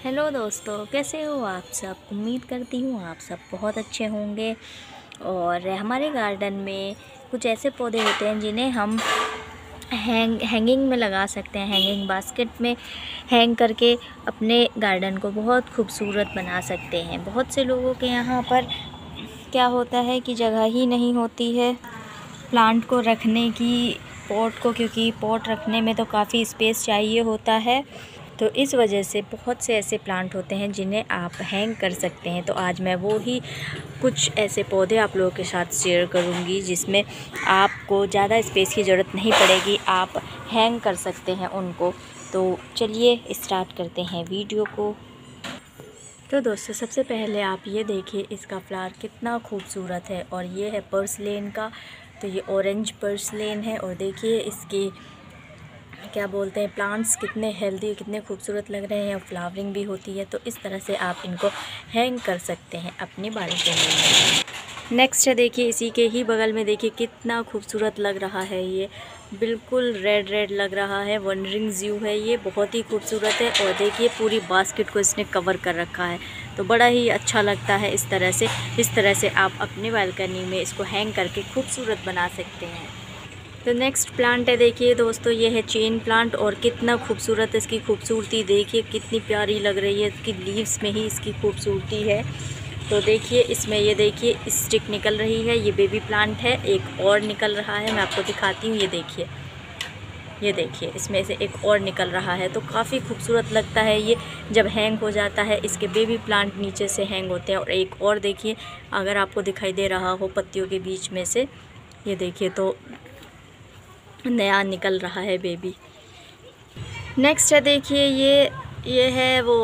Hello दोस्तों, कैसे हो आप सब। उम्मीद करती हूँ आप सब बहुत अच्छे होंगे। और हमारे गार्डन में कुछ ऐसे पौधे होते हैं जिन्हें हम हैंगिंग में लगा सकते हैं। हैंगिंग बास्केट में हैंग करके अपने गार्डन को बहुत खूबसूरत बना सकते हैं। बहुत से लोगों के यहाँ पर क्या होता है कि जगह ही नहीं होती है प्लांट को रखने की, पॉट को, क्योंकि पॉट रखने में तो काफ़ी स्पेस चाहिए होता है। तो इस वजह से बहुत से ऐसे प्लांट होते हैं जिन्हें आप हैंग कर सकते हैं। तो आज मैं वो ही कुछ ऐसे पौधे आप लोगों के साथ शेयर करूंगी जिसमें आपको ज़्यादा स्पेस की ज़रूरत नहीं पड़ेगी, आप हैंग कर सकते हैं उनको। तो चलिए स्टार्ट करते हैं वीडियो को। तो दोस्तों, सबसे पहले आप ये देखिए इसका फ्लावर कितना खूबसूरत है, और ये है पर्सलेन का। तो ये ऑरेंज पर्सलेन है, और देखिए इसकी क्या बोलते हैं, प्लांट्स कितने हेल्दी, कितने खूबसूरत लग रहे हैं, और फ्लावरिंग भी होती है। तो इस तरह से आप इनको हैंग कर सकते हैं अपनी बालकनी में। नेक्स्ट है, देखिए इसी के ही बगल में देखिए कितना खूबसूरत लग रहा है। ये बिल्कुल रेड रेड लग रहा है, वंडरिंग ज़्यू है, ये बहुत ही खूबसूरत है। और देखिए पूरी बास्केट को इसने कवर कर रखा है, तो बड़ा ही अच्छा लगता है। इस तरह से आप अपनी बालकनी में इसको हैंग करके खूबसूरत बना सकते हैं। तो नेक्स्ट प्लांट है, देखिए दोस्तों ये है चेन प्लांट, और कितना खूबसूरत इसकी खूबसूरती देखिए, कितनी प्यारी लग रही है। इसकी लीव्स में ही इसकी खूबसूरती है। तो देखिए इसमें ये देखिए स्टिक निकल रही है, ये बेबी प्लांट है। एक और निकल रहा है, मैं आपको दिखाती हूँ। ये देखिए इसमें से एक और निकल रहा है। तो काफ़ी खूबसूरत लगता है ये जब हैंग हो जाता है। इसके बेबी प्लांट नीचे से हैंग होते हैं। और एक और देखिए, अगर आपको दिखाई दे रहा हो पत्तियों के बीच में से, ये देखिए तो नया निकल रहा है बेबी। नेक्स्ट है, देखिए ये है वो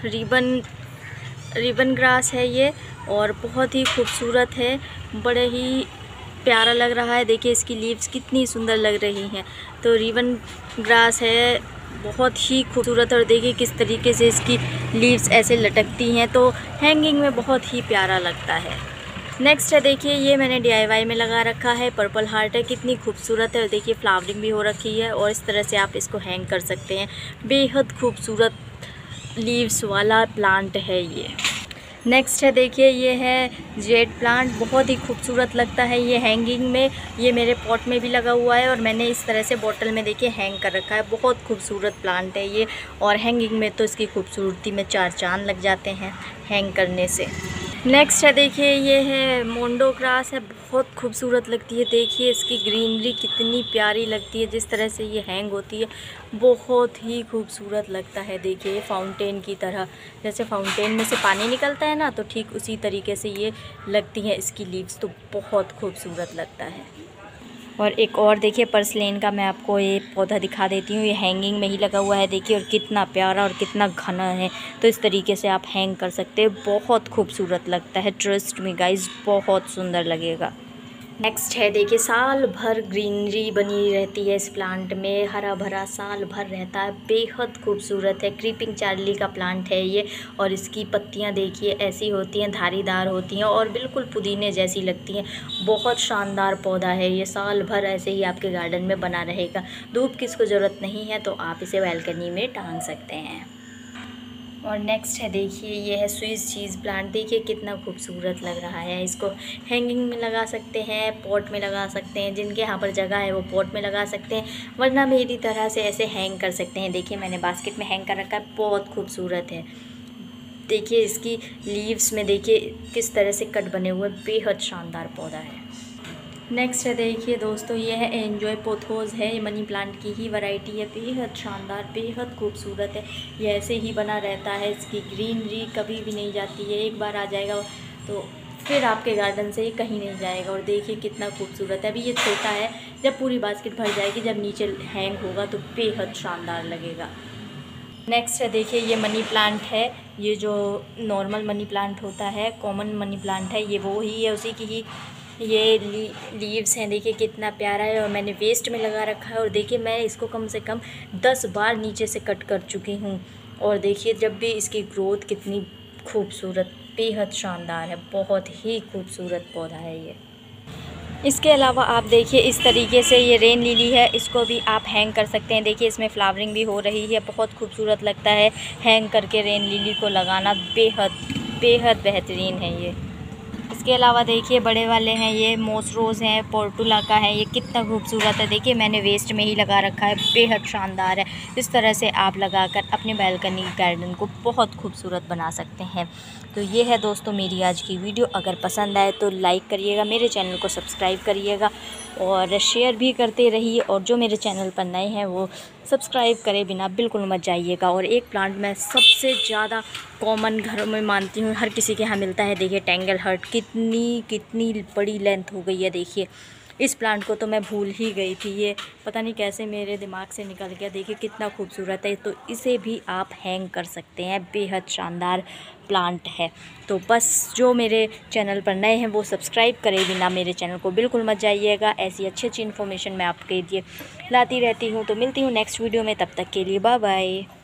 रिबन ग्रास है ये, और बहुत ही खूबसूरत है, बड़े ही प्यारा लग रहा है। देखिए इसकी लीव्स कितनी सुंदर लग रही हैं। तो रिबन ग्रास है, बहुत ही खूबसूरत। और देखिए किस तरीके से इसकी लीव्स ऐसे लटकती हैं, तो हैंगिंग में बहुत ही प्यारा लगता है। नेक्स्ट है, देखिए ये मैंने DIY में लगा रखा है, पर्पल हार्ट है, कितनी खूबसूरत है। और देखिए फ्लावरिंग भी हो रखी है, और इस तरह से आप इसको हैंग कर सकते हैं। बेहद खूबसूरत लीव्स वाला प्लांट है ये। नेक्स्ट है, देखिए ये है जेड प्लांट, बहुत ही खूबसूरत लगता है ये हैंगिंग में। ये मेरे पॉट में भी लगा हुआ है, और मैंने इस तरह से बॉटल में देखिए हैंग कर रखा है। बहुत खूबसूरत प्लांट है ये, और हैंगिंग में तो इसकी खूबसूरती में चार चांद लग जाते हैं हैंग करने से। नेक्स्ट है, देखिए ये है मोंडो ग्रास है, बहुत खूबसूरत लगती है। देखिए इसकी ग्रीनरी कितनी प्यारी लगती है, जिस तरह से ये हैंग होती है बहुत ही खूबसूरत लगता है। देखिए फाउंटेन की तरह, जैसे फाउंटेन में से पानी निकलता है ना, तो ठीक उसी तरीके से ये लगती है इसकी लीव्स, तो बहुत खूबसूरत लगता है। और एक और देखिए पर्सलेन का मैं आपको ये पौधा दिखा देती हूँ। ये हैंगिंग में ही लगा हुआ है, देखिए, और कितना प्यारा और कितना घना है। तो इस तरीके से आप हैंग कर सकते हैं, बहुत खूबसूरत लगता है। ट्रस्ट मी गाइस, बहुत सुंदर लगेगा। नेक्स्ट है, देखिए साल भर ग्रीनरी बनी रहती है इस प्लांट में, हरा भरा साल भर रहता है, बेहद खूबसूरत है। क्रीपिंग चार्ली का प्लांट है ये, और इसकी पत्तियां देखिए ऐसी होती हैं, धारीदार होती हैं, और बिल्कुल पुदीने जैसी लगती हैं। बहुत शानदार पौधा है ये, साल भर ऐसे ही आपके गार्डन में बना रहेगा। धूप की इसको ज़रूरत नहीं है, तो आप इसे बालकनी में टांग सकते हैं। और नेक्स्ट है, देखिए ये है स्विस चीज़ प्लांट, देखिए कितना खूबसूरत लग रहा है। इसको हैंगिंग में लगा सकते हैं, पॉट में लगा सकते हैं, जिनके यहाँ पर जगह है वो पॉट में लगा सकते हैं, वरना मेरी तरह से ऐसे हैंग कर सकते हैं। देखिए मैंने बास्केट में हैंग कर रखा है, बहुत खूबसूरत है। देखिए इसकी लीव्स में देखिए किस तरह से कट बने हुए, बेहद शानदार पौधा है। नेक्स्ट है, देखिए दोस्तों ये है एंजॉय पोथोस है, ये मनी प्लांट की ही वैरायटी है, बेहद शानदार, बेहद खूबसूरत है। ये ऐसे ही बना रहता है, इसकी ग्रीनरी कभी भी नहीं जाती है। एक बार आ जाएगा तो फिर आपके गार्डन से ये कहीं नहीं जाएगा। और देखिए कितना खूबसूरत है। अभी ये छोटा है, जब पूरी बास्केट भर जाएगी, जब नीचे हैंग होगा तो बेहद शानदार लगेगा। नेक्स्ट है, देखिए ये मनी प्लांट है, ये जो नॉर्मल मनी प्लांट होता है, कॉमन मनी प्लांट है, ये वो ही है, उसी की ही ये लीव्स हैं। देखिए कितना प्यारा है, और मैंने वेस्ट में लगा रखा है। और देखिए मैं इसको कम से कम 10 बार नीचे से कट कर चुकी हूँ। और देखिए जब भी इसकी ग्रोथ कितनी खूबसूरत, बेहद शानदार है, बहुत ही खूबसूरत पौधा है ये। इसके अलावा आप देखिए इस तरीके से ये रेन लिली है, इसको भी आप हैंग कर सकते हैं। देखिए इसमें फ्लावरिंग भी हो रही है, बहुत खूबसूरत लगता है हैंग करके रेन लिली को लगाना, बेहद बेहतरीन है ये। इसके अलावा देखिए बड़े वाले हैं, ये मोस रोज़ हैं, पोर्टुला का है, ये कितना खूबसूरत है। देखिए मैंने वेस्ट में ही लगा रखा है, बेहद शानदार है। इस तरह से आप लगाकर अपने बालकनी गार्डन को बहुत खूबसूरत बना सकते हैं। तो ये है दोस्तों मेरी आज की वीडियो। अगर पसंद आए तो लाइक करिएगा, मेरे चैनल को सब्सक्राइब करिएगा और शेयर भी करते रहिए। और जो मेरे चैनल पर नए हैं वो सब्सक्राइब करे बिना बिल्कुल मत जाइएगा। और एक प्लांट मैं सबसे ज़्यादा कॉमन घरों में मानती हूँ, हर किसी के यहाँ मिलता है। देखिए टेंगल-हर्ट कितनी बड़ी लेंथ हो गई है। देखिए इस प्लांट को तो मैं भूल ही गई थी, ये पता नहीं कैसे मेरे दिमाग से निकल गया। देखिए कितना खूबसूरत है, तो इसे भी आप हैंग कर सकते हैं, बेहद शानदार प्लांट है। तो बस जो मेरे चैनल पर नए हैं वो सब्सक्राइब करे बिना मेरे चैनल को बिल्कुल मत जाइएगा। ऐसी अच्छी इन्फॉर्मेशन मैं आपके लिए लाती रहती हूँ। तो मिलती हूँ नेक्स्ट वीडियो में, तब तक के लिए बाय बाय।